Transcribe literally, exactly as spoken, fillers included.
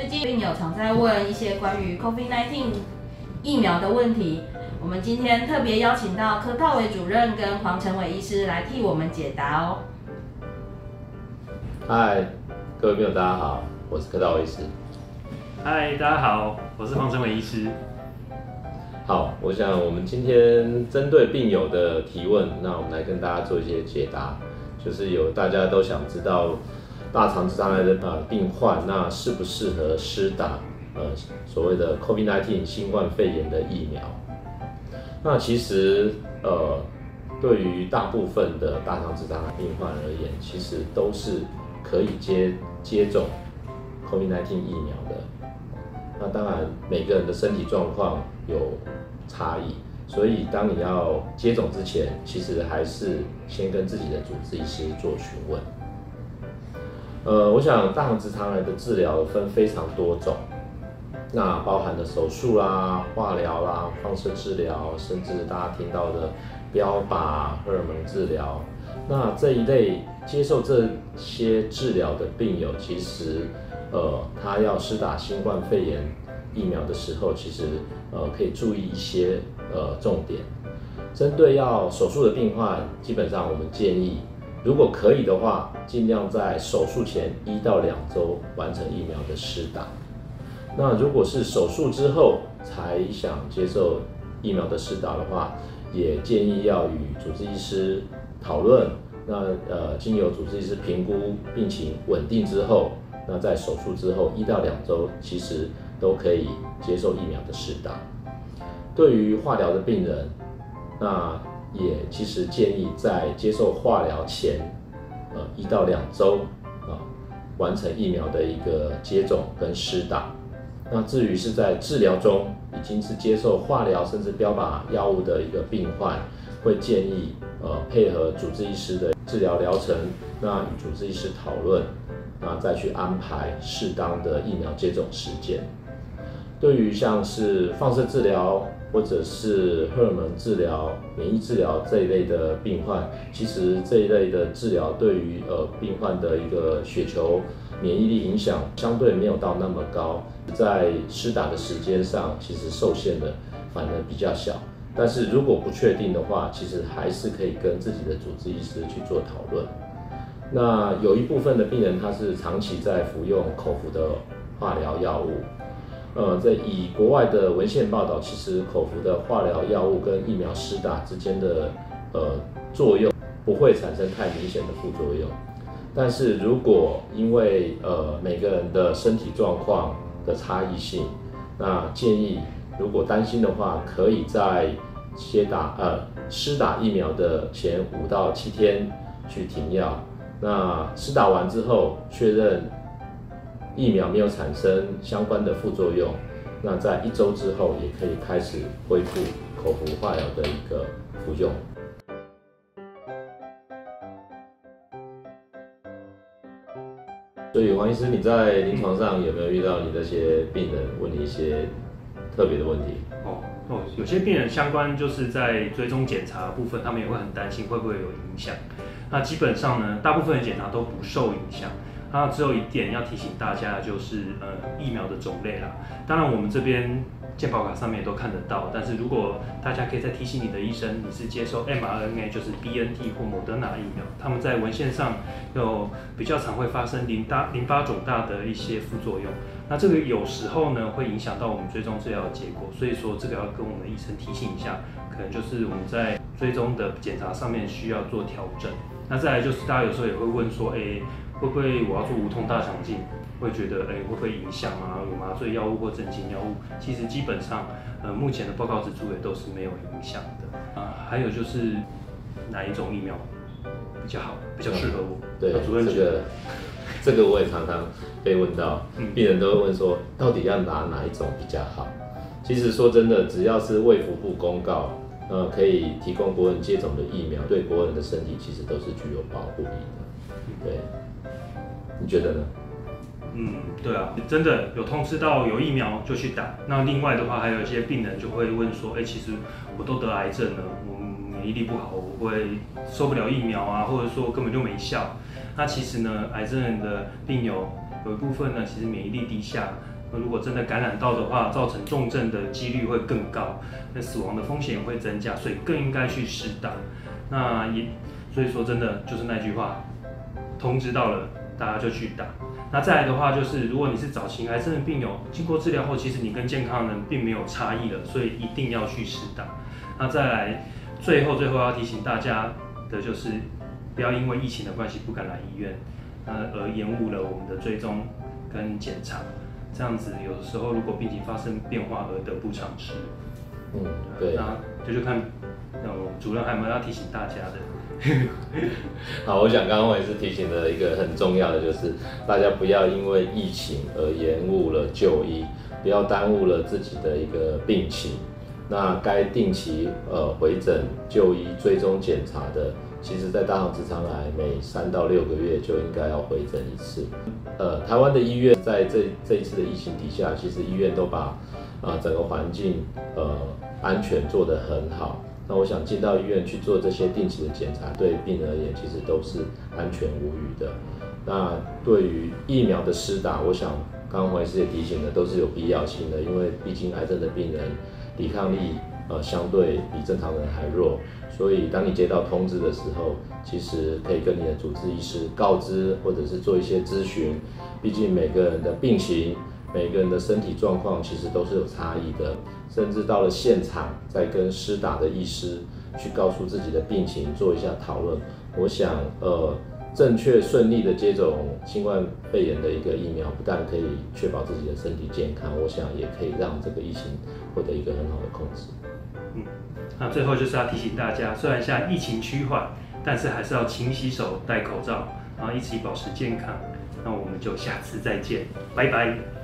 近病友常在问一些关于 COVID 十九 疫苗的问题，我们今天特别邀请到柯道伟主任跟黄成伟医师来替我们解答哦。 嗨，各位病友大家好，我是柯道伟医师。 嗨，大家好，我是黄成伟医师。 好，我想我们今天针对病友的提问，那我们来跟大家做一些解答，就是有大家都想知道大肠直肠癌的呃病患，那适不适合施打呃所谓的 COVID 十九 新冠肺炎的疫苗？那其实呃对于大部分的大肠直肠癌病患而言，其实都是可以接接种 COVID 十九 疫苗的。那当然，每个人的身体状况有差异，所以当你要接种之前，其实还是先跟自己的主治医师做询问。呃，我想大肠直肠癌的治疗分非常多种，那包含了手术啦、化疗啦、放射治疗，甚至大家听到的标靶、荷尔蒙治疗。那这一类接受这些治疗的病友，其实呃，他要施打新冠肺炎疫苗的时候，其实呃可以注意一些呃重点。针对要手术的病患，基本上我们建议，如果可以的话，尽量在手术前一到两周完成疫苗的施打。那如果是手术之后才想接受疫苗的施打的话，也建议要与主治医师讨论。那呃，经由主治医师评估病情稳定之后，那在手术之后一到两周，其实都可以接受疫苗的施打。对于化疗的病人，那也其实建议在接受化疗前，呃一到两周啊，完成疫苗的一个接种跟施打。那至于是在治疗中已经是接受化疗甚至标靶药物的一个病患，会建议呃配合主治医师的治疗疗程，那与主治医师讨论，那再去安排适当的疫苗接种时间。对于像是放射治疗或者是荷尔蒙治疗、免疫治疗这一类的病患，其实这一类的治疗对于呃病患的一个血球免疫力影响相对没有到那么高，在施打的时间上其实受限的反而比较小。但是如果不确定的话，其实还是可以跟自己的主治医师去做讨论。那有一部分的病人他是长期在服用口服的化疗药物，呃，在以国外的文献报道，其实口服的化疗药物跟疫苗施打之间的呃作用不会产生太明显的副作用。但是如果因为呃每个人的身体状况的差异性，那建议如果担心的话，可以在接打呃施打疫苗的前五到七天去停药。那施打完之后，确认疫苗没有产生相关的副作用，那在一周之后也可以开始恢复口服化疗的一个服用。所以黄医师，你在临床上有没有遇到你这些病人问你一些特别的问题？ 哦哦，有些病人相关就是在追踪检查的部分，他们也会很担心会不会有影响。那基本上呢，大部分的检查都不受影响。那只有一点要提醒大家，就是呃疫苗的种类啦。当然我们这边健保卡上面也都看得到，但是如果大家可以再提醒你的医生，你是接受 M R N A 就是 B N T 或莫德纳疫苗，他们在文献上有比较常会发生淋巴淋巴肿大的一些副作用。那这个有时候呢会影响到我们追踪治疗的结果，所以说这个要跟我们的医生提醒一下，可能就是我们在追踪的检查上面需要做调整。那再来就是大家有时候也会问说，哎、欸，会不会我要做无痛大肠镜，会觉得哎、欸、会不会影响啊？有麻醉药物或镇静药物，其实基本上呃目前的报告指出也都是没有影响的啊。还有就是哪一种疫苗比较好，比较适合我？ 对， 主任觉得这个这个我也常常被问到，嗯、病人都会问说，到底要拿哪一种比较好？其实说真的，只要是卫福部公告。呃，可以提供国人接种的疫苗，对国人的身体其实都是具有保护力的。对，你觉得呢？ 嗯，对啊，真的有通知到有疫苗就去打。那另外的话，还有一些病人就会问说，哎、欸，其实我都得癌症了，我免疫力不好，我会受不了疫苗啊，或者说根本就没效。那其实呢，癌症的病友有一部分呢，其实免疫力低下， 那如果真的感染到的话，造成重症的几率会更高，那死亡的风险也会增加，所以更应该去施打。那也所以说真的就是那句话，通知到了大家就去打。那再来的话就是，如果你是早期癌症的病友，经过治疗后，其实你跟健康人并没有差异了，所以一定要去施打。那再来，最后最后要提醒大家的就是，不要因为疫情的关系不敢来医院，那而延误了我们的追踪跟检查。这样子有的时候如果病情发生变化而得不偿失。 嗯，对。 那这就看，呃，主任还有没有要提醒大家的？ 好，我想刚刚我也是提醒了一个很重要的，就是大家不要因为疫情而延误了就医，不要耽误了自己的一个病情。那该定期呃回诊就医追踪检查的，其实在大肠直肠癌每三到六个月就应该要回诊一次。呃，台湾的医院在这这一次的疫情底下，其实医院都把啊、呃、整个环境呃安全做得很好。那我想进到医院去做这些定期的检查，对病人而言其实都是安全无虞的。那对于疫苗的施打，我想刚刚黄医师也提醒的，都是有必要性的，因为毕竟癌症的病人抵抗力呃相对比正常人还弱，所以当你接到通知的时候，其实可以跟你的主治医师告知，或者是做一些咨询。毕竟每个人的病情、每个人的身体状况其实都是有差异的，甚至到了现场再跟施打的医师去告诉自己的病情，做一下讨论。我想，呃，正确顺利的接种新冠肺炎的一个疫苗，不但可以确保自己的身体健康，我想也可以让这个疫情获得一个很好的控制。 嗯，那最后就是要提醒大家，虽然现在疫情趋缓，但是还是要勤洗手、戴口罩，然后一起保持健康。那我们就下次再见，拜拜。